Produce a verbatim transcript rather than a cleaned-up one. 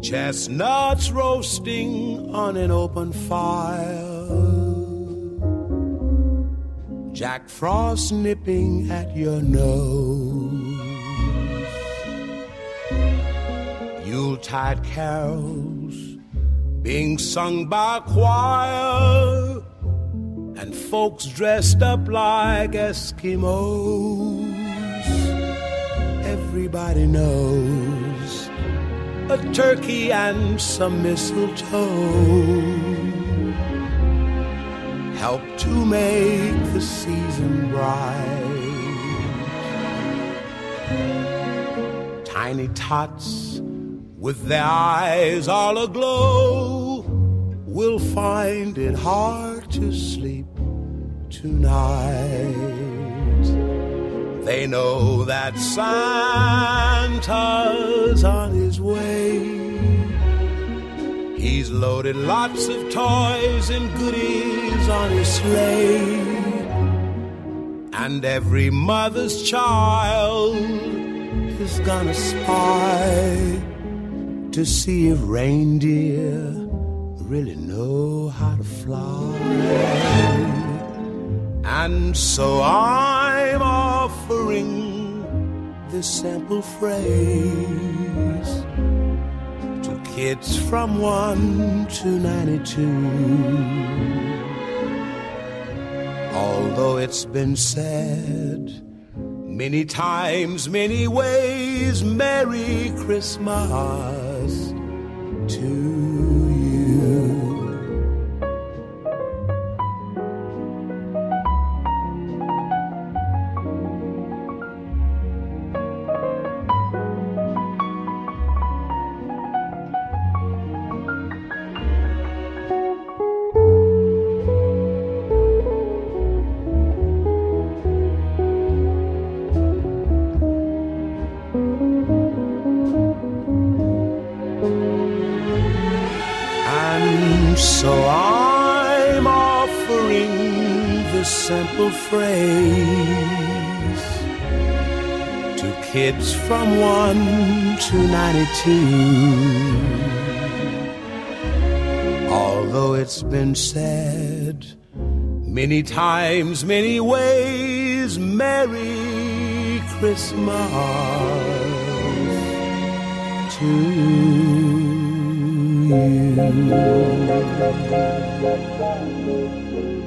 Chestnuts roasting on an open fire, Jack Frost nipping at your nose, Yuletide carols being sung by a choir, and folks dressed up like Eskimos. Everybody knows a turkey and some mistletoe help to make the season bright. Tiny tots with their eyes all aglow will find it hard to sleep tonight. They know that Santa's on his way. He's loaded lots of toys and goodies on his sleigh, and every mother's child is gonna spy to see if reindeer really know how to fly. And so I'm offering this simple phrase to kids from one to ninety-two. Although it's been said many times, many ways, Merry Christmas to you. So I'm offering this simple phrase to kids from one to ninety-two. Although it's been said many times, many ways, Merry Christmas to you.